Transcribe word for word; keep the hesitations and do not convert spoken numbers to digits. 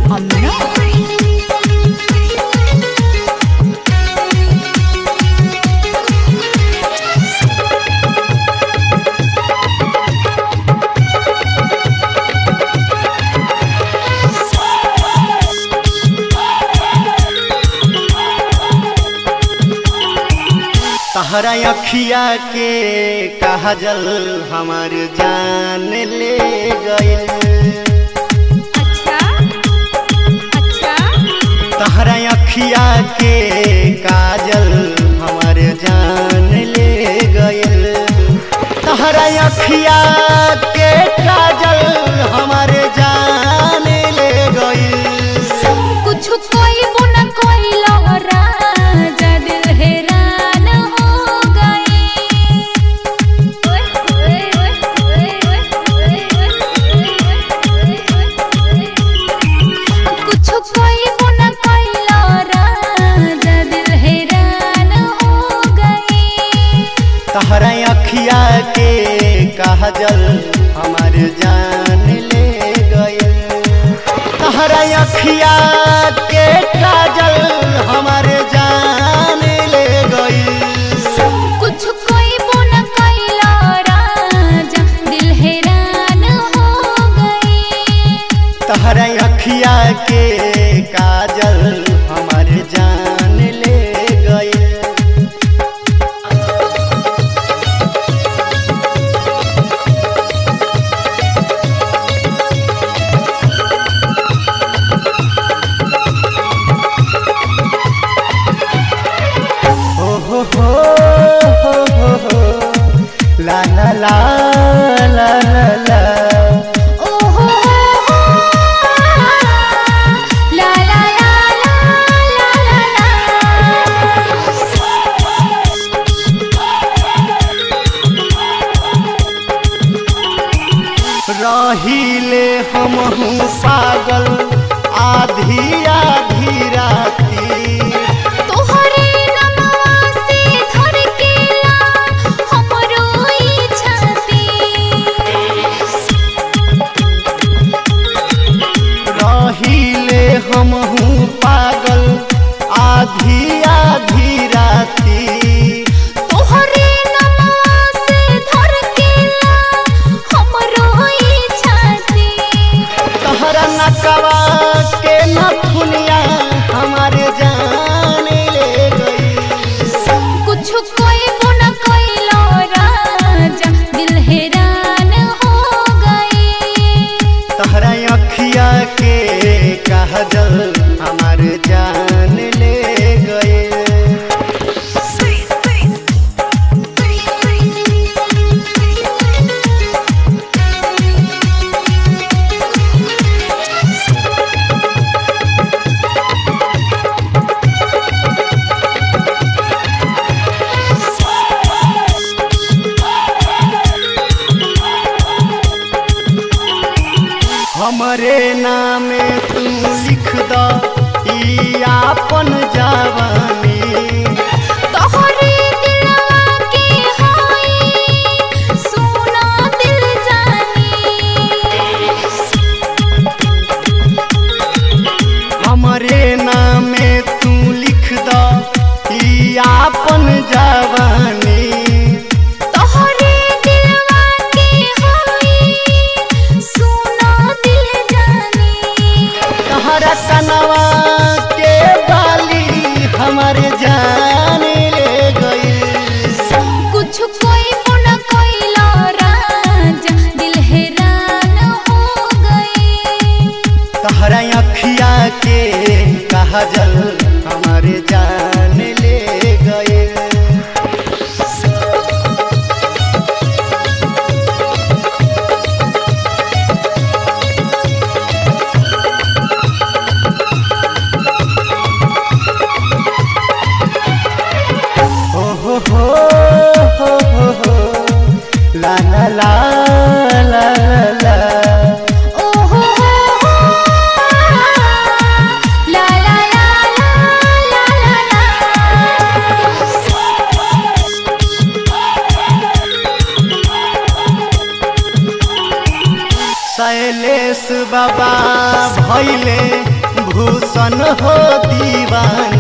Amna तहरा अखिया के काजल हमार जान ले गए। अच्छा अच्छा तहरा अखिया के काजल हमार जान ले गए। तहरा अखिया के काजल हमार जान ले गए। कुछ कोई बुना कोई लहरा जा दिल हैरान हो गए। कुछ कोई बुना कोई लहरा जा दिल हैरान हो गए। तहरा अखिया के काजल हमार जान ले गए। तहरा अखिया के काजल हमार जान ले गई। कुछ कोई बुना कोई राजा दिल हैरान हो गई। तहरा अखिया के काजल हमार जान ले गई। हो हो हो हो हो ला ला ला ला ला ला ओहो ला ला ला ला ला रहीले हमहू पागल आधी आधी राती। तोहरे नमवा से धड़केला हमरो ई छाती। रहीले हमहू पागल आधी आधी राती। तोहरे नमवा से धड़केला हमरो ई छाती। तहरा नकवा के नथुनिया हमारे जान ले गई। कुछ कोई बुना कोई राजा दिल हैरान हो गई। तहरा अखिया के काजल हमार जान ले गए। हमरे नामे तू लिख द ई आपन जवानी। तोहरे दिलवा के होई सुना दिल जानी। हमरे नामे तू लिख द ई आपन जवानी। तोहरे दिलवा के होई सुना दिल जानी। तहरा कनवा के बाली हमारे जान ले गई। कुछ कोई बुना कोई राजा दिल हैरान हो गई। तहरा अखिया के काजल हमारे जान ले गए। हो हो हो हो हो हो ला ला ला ला ला ला ओहो ला ला ला ला ला ला। शैलेश बाबा भैले भूषण हो दीवाना